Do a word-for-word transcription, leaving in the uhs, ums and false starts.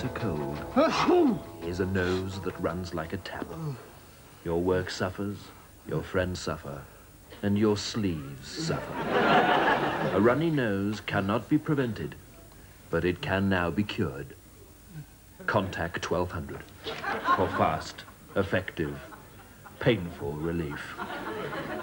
winter cold is a nose that runs like a tap. Your work suffers, your friends suffer, and your sleeves suffer. A runny nose cannot be prevented, but it can now be cured. Contact twelve hundred for fast, effective, painful relief.